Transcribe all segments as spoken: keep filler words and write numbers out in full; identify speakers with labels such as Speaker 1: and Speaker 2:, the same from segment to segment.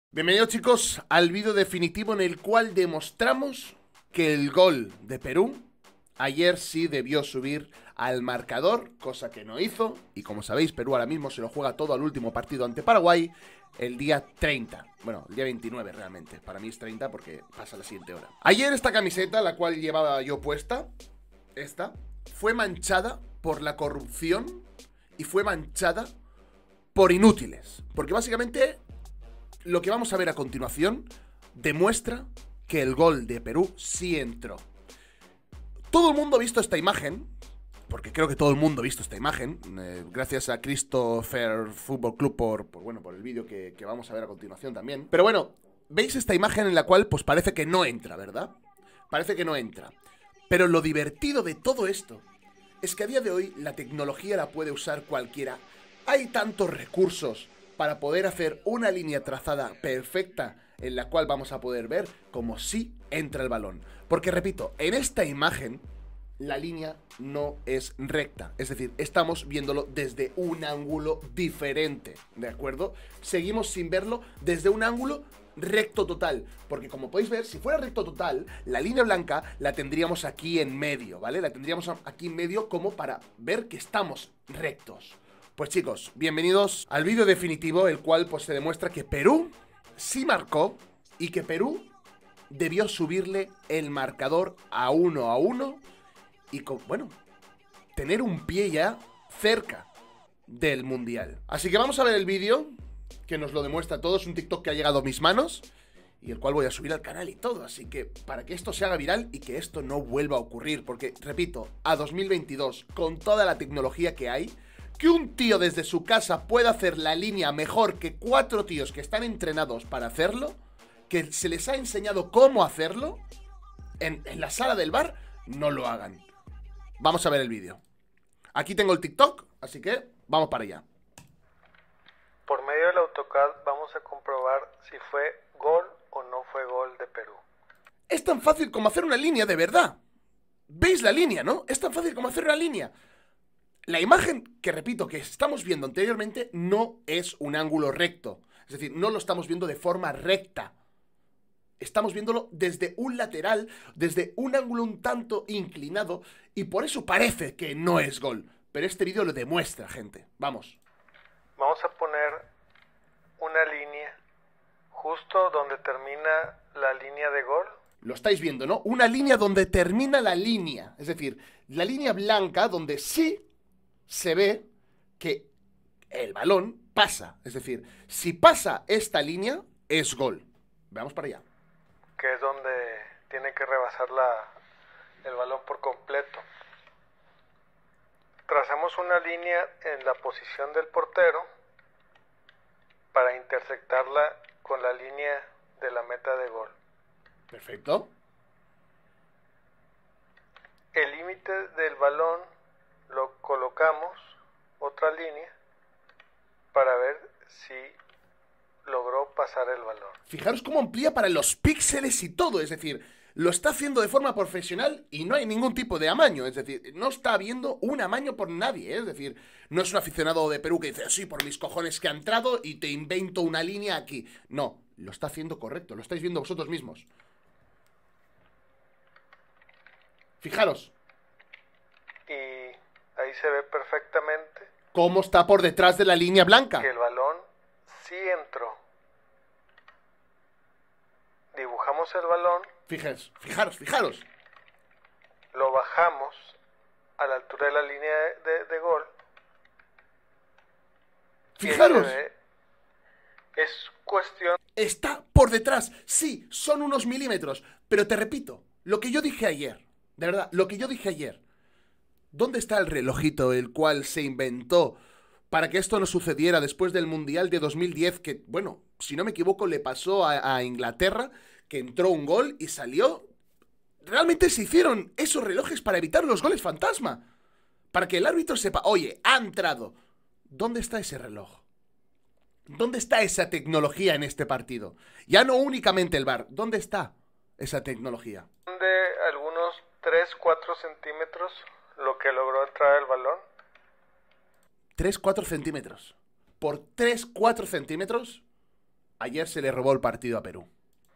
Speaker 1: Bienvenidos chicos al vídeo definitivo en el cual demostramos que el gol de Perú ayer sí debió subir al marcador, cosa que no hizo. Y como sabéis, Perú ahora mismo se lo juega todo al último partido ante Paraguay el día treinta. Bueno, el día veintinueve realmente. Para mí es treinta porque pasa la siguiente hora. Ayer esta camiseta, la cual llevaba yo puesta, esta, fue manchada por la corrupción y fue manchada por inútiles. Porque básicamente lo que vamos a ver a continuación demuestra que el gol de Perú sí entró. Todo el mundo ha visto esta imagen, porque creo que todo el mundo ha visto esta imagen, eh, gracias a Christopher Football Club por, por, bueno, por el vídeo que, que vamos a ver a continuación también. Pero bueno, veis esta imagen en la cual pues parece que no entra, ¿verdad? Parece que no entra. Pero lo divertido de todo esto es que a día de hoy la tecnología la puede usar cualquiera. Hay tantos recursos para poder hacer una línea trazada perfecta en la cual vamos a poder ver cómo sí entra el balón. Porque repito, en esta imagen la línea no es recta, es decir, estamos viéndolo desde un ángulo diferente, ¿de acuerdo? Seguimos sin verlo desde un ángulo recto total, porque como podéis ver, si fuera recto total, la línea blanca la tendríamos aquí en medio, ¿vale? La tendríamos aquí en medio como para ver que estamos rectos. Pues chicos, bienvenidos al vídeo definitivo, el cual pues se demuestra que Perú sí marcó y que Perú debió subirle el marcador a uno a uno y con, bueno, tener un pie ya cerca del Mundial. Así que vamos a ver el vídeo que nos lo demuestra todo. Es un TikTok que ha llegado a mis manos y el cual voy a subir al canal y todo. Así que para que esto se haga viral y que esto no vuelva a ocurrir, porque repito, a dos mil veintidós, con toda la tecnología que hay, que un tío desde su casa pueda hacer la línea mejor que cuatro tíos que están entrenados para hacerlo, que se les ha enseñado cómo hacerlo, en, en la sala del bar, no lo hagan. Vamos a ver el vídeo. Aquí tengo el TikTok, así que vamos para allá.
Speaker 2: Por medio del AutoCAD vamos a comprobar si fue gol o no fue gol de Perú.
Speaker 1: Es tan fácil como hacer una línea de verdad. ¿Veis la línea, no? Es tan fácil como hacer una línea. La imagen, que repito, que estamos viendo anteriormente no es un ángulo recto. Es decir, no lo estamos viendo de forma recta. Estamos viéndolo desde un lateral, desde un ángulo un tanto inclinado, y por eso parece que no es gol. Pero este vídeo lo demuestra, gente. Vamos.
Speaker 2: Vamos a poner una línea justo donde termina la línea de gol.
Speaker 1: Lo estáis viendo, ¿no? Una línea donde termina la línea. Es decir, la línea blanca donde sí se ve que el balón pasa. Es decir, si pasa esta línea, es gol. Veamos para allá.
Speaker 2: Que es donde tiene que rebasar la, el balón por completo. Trazamos una línea en la posición del portero para intersectarla con la línea de la meta de gol.
Speaker 1: Perfecto.
Speaker 2: El límite del balón lo colocamos, otra línea, para ver si logró pasar el balón.
Speaker 1: Fijaros cómo amplía para los píxeles y todo, es decir, lo está haciendo de forma profesional y no hay ningún tipo de amaño, es decir, no está habiendo un amaño por nadie, ¿eh? Es decir, no es un aficionado de Perú que dice, sí, por mis cojones que ha entrado y te invento una línea aquí. No, lo está haciendo correcto, lo estáis viendo vosotros mismos. Fijaros.
Speaker 2: Y ahí se ve perfectamente
Speaker 1: cómo está por detrás de la línea blanca.
Speaker 2: Que el balón sí entró. Dibujamos el balón.
Speaker 1: Fijaros, fijaros, fijaros.
Speaker 2: Lo bajamos a la altura de la línea de, de, de gol.
Speaker 1: Fijaros.
Speaker 2: Ve, es cuestión.
Speaker 1: Está por detrás. Sí, son unos milímetros. Pero te repito, lo que yo dije ayer. De verdad, lo que yo dije ayer. ¿Dónde está el relojito el cual se inventó para que esto no sucediera después del Mundial de dos mil diez? Que, bueno, si no me equivoco, le pasó a, a Inglaterra, que entró un gol y salió. Realmente se hicieron esos relojes para evitar los goles fantasma. Para que el árbitro sepa, oye, ha entrado. ¿Dónde está ese reloj? ¿Dónde está esa tecnología en este partido? Ya no únicamente el V A R. ¿Dónde está esa tecnología?
Speaker 2: De algunos tres cuatro centímetros lo que logró entrar el balón.
Speaker 1: tres cuatro centímetros. Por tres cuatro centímetros ayer se le robó el partido a Perú.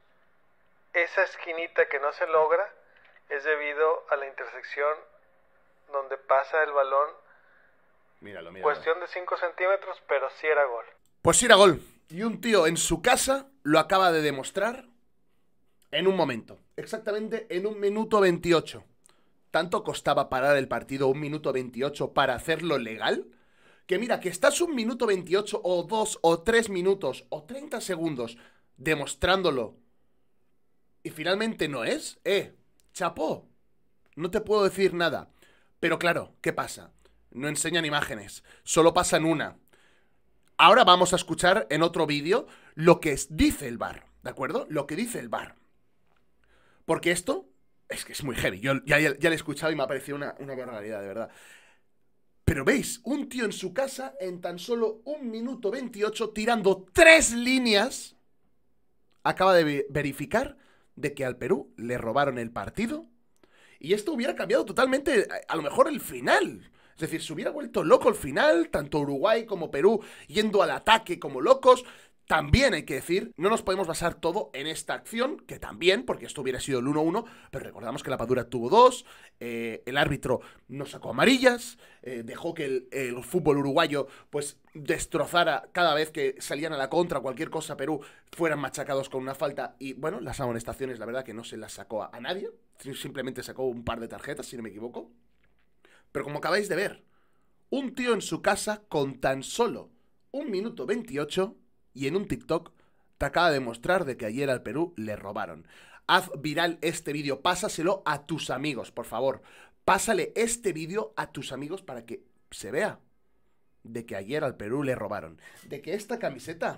Speaker 2: Esa esquinita que no se logra es debido a la intersección donde pasa el balón.
Speaker 1: Míralo, míralo.
Speaker 2: Cuestión de cinco centímetros, pero sí era gol.
Speaker 1: Pues sí era gol. Y un tío en su casa lo acaba de demostrar en un momento. Exactamente en un minuto veintiocho. Tanto costaba parar el partido un minuto veintiocho para hacerlo legal, que mira, que estás un minuto veintiocho o dos o tres minutos o treinta segundos demostrándolo y finalmente no es, eh, chapó. No te puedo decir nada. Pero claro, ¿qué pasa? No enseñan imágenes, solo pasan una. Ahora vamos a escuchar en otro vídeo lo que es, dice el V A R, ¿de acuerdo? Lo que dice el V A R. Porque esto es que es muy heavy. Yo ya, ya, ya lo he escuchado y me ha parecido una, una barbaridad, de verdad. Pero veis, un tío en su casa en tan solo un minuto veintiocho tirando tres líneas acaba de verificar de que al Perú le robaron el partido. Y esto hubiera cambiado totalmente, a lo mejor, el final. Es decir, se hubiera vuelto loco el final, tanto Uruguay como Perú yendo al ataque como locos. También hay que decir, no nos podemos basar todo en esta acción, que también, porque esto hubiera sido el uno uno, pero recordamos que la Padura tuvo dos, eh, el árbitro no sacó amarillas, eh, dejó que el, el fútbol uruguayo pues destrozara cada vez que salían a la contra, cualquier cosa, Perú, fueran machacados con una falta, y bueno, las amonestaciones la verdad que no se las sacó a, a nadie, simplemente sacó un par de tarjetas, si no me equivoco. Pero como acabáis de ver, un tío en su casa con tan solo un minuto veintiocho... y en un TikTok te acaba de mostrar de que ayer al Perú le robaron. Haz viral este vídeo, pásaselo a tus amigos, por favor. Pásale este vídeo a tus amigos para que se vea de que ayer al Perú le robaron. De que esta camiseta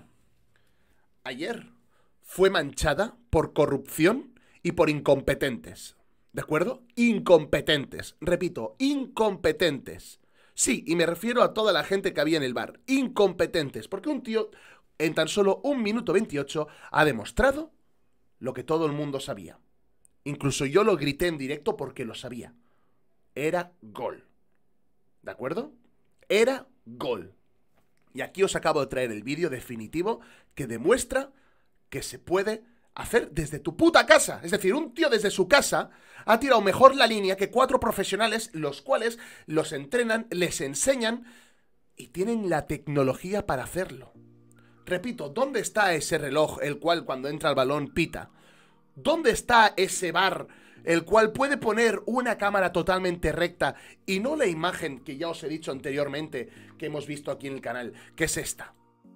Speaker 1: ayer fue manchada por corrupción y por incompetentes. ¿De acuerdo? Incompetentes. Repito, incompetentes. Sí, y me refiero a toda la gente que había en el bar. Incompetentes. Porque un tío en tan solo un minuto veintiocho ha demostrado lo que todo el mundo sabía. Incluso yo lo grité en directo porque lo sabía. Era gol. ¿De acuerdo? Era gol. Y aquí os acabo de traer el vídeo definitivo que demuestra que se puede hacer desde tu puta casa. Es decir, un tío desde su casa ha tirado mejor la línea que cuatro profesionales, los cuales los entrenan, les enseñan y tienen la tecnología para hacerlo. Repito, ¿dónde está ese reloj el cual cuando entra el balón pita? ¿Dónde está ese V A R el cual puede poner una cámara totalmente recta y no la imagen que ya os he dicho anteriormente que hemos visto aquí en el canal? ¿Qué es esta?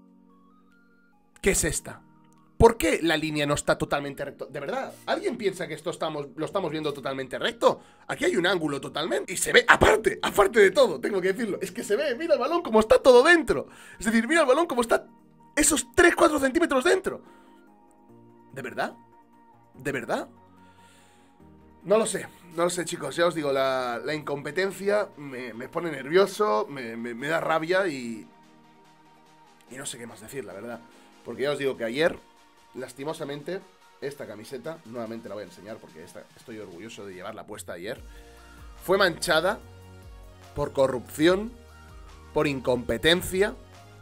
Speaker 1: ¿Qué es esta? ¿Por qué la línea no está totalmente recto? De verdad, ¿alguien piensa que esto estamos, lo estamos viendo totalmente recto? Aquí hay un ángulo totalmente y se ve, aparte, aparte de todo, tengo que decirlo, es que se ve, mira el balón como está todo dentro. Es decir, mira el balón como está esos tres cuatro centímetros dentro. ¿De verdad? ¿De verdad? No lo sé, no lo sé, chicos. Ya os digo, la, la incompetencia me, me pone nervioso, me, me, me da rabia y... Y no sé qué más decir, la verdad. Porque ya os digo que ayer, lastimosamente, esta camiseta, nuevamente la voy a enseñar porque esta, estoy orgulloso de llevarla puesta ayer, fue manchada por corrupción, por incompetencia...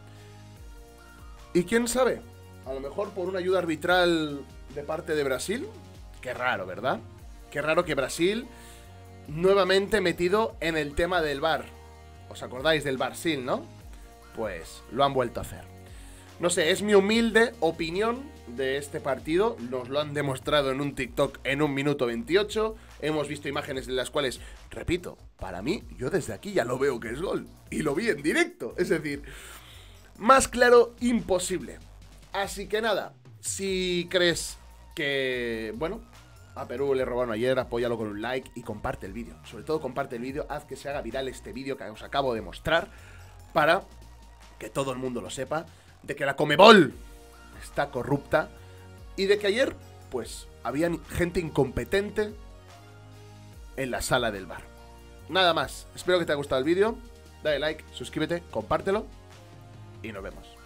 Speaker 1: Y quién sabe, a lo mejor por una ayuda arbitral de parte de Brasil. Qué raro, ¿verdad? Qué raro que Brasil nuevamente metido en el tema del V A R. ¿Os acordáis del Brasil, no? Pues lo han vuelto a hacer. No sé, es mi humilde opinión de este partido. Nos lo han demostrado en un TikTok en un minuto veintiocho. Hemos visto imágenes en las cuales, repito, para mí, yo desde aquí ya lo veo que es gol. Y lo vi en directo, es decir... Más claro, imposible. Así que nada, si crees que, bueno, a Perú le robaron ayer, apóyalo con un like y comparte el vídeo. Sobre todo comparte el vídeo, haz que se haga viral este vídeo que os acabo de mostrar para que todo el mundo lo sepa, de que la Conmebol está corrupta y de que ayer, pues, había gente incompetente en la sala del bar. Nada más, espero que te haya gustado el vídeo, dale like, suscríbete, compártelo. Y nos vemos.